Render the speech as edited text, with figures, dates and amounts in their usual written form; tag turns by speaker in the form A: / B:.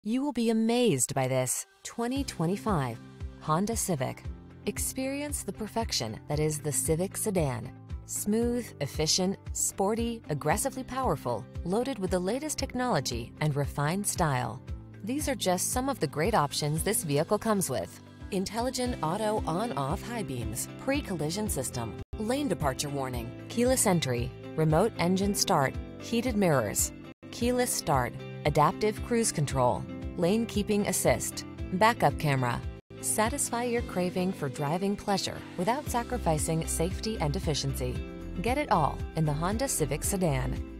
A: You will be amazed by this 2025 Honda Civic. Experience the perfection that is the Civic Sedan. Smooth, efficient, sporty, aggressively powerful, loaded with the latest technology and refined style. These are just some of the great options this vehicle comes with: intelligent auto on-off high beams, pre-collision system, lane departure warning, keyless entry, remote engine start, heated mirrors, keyless start, adaptive cruise control, lane keeping assist, backup camera. Satisfy your craving for driving pleasure without sacrificing safety and efficiency. Get it all in the Honda Civic Sedan.